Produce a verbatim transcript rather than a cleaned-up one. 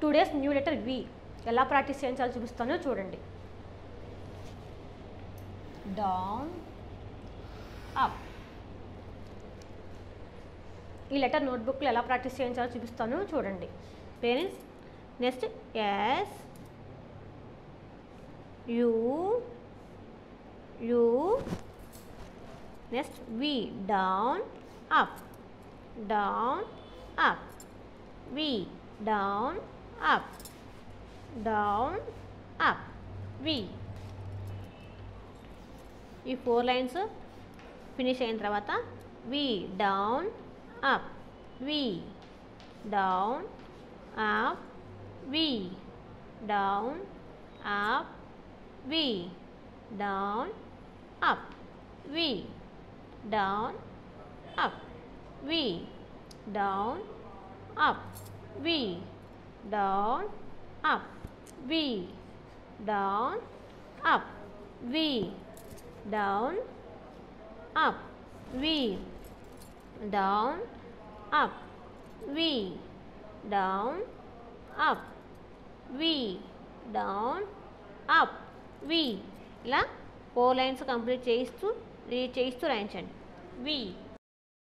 Two days new letter V ఎలా practice చేయించాలో చూపిస్తానో చూడండి. Down up. ఈ లెటర్ నోట్బుక్లో ఎలా ప్రాక్టీస్ చేయించాలో చూపిస్తాను చూడండి parents. Next S U U next V down up down up V down up down up V. ఈ ఫోర్ లైన్స్ ఫినిష్ అయిన తర్వాత V down up V down up V down up V down up V down up V down up V down up V down up V down up V down up V down up V down up V. ఇలా four lines complete చేయిస్తూ read చేయిస్తూ రాయించండి. వి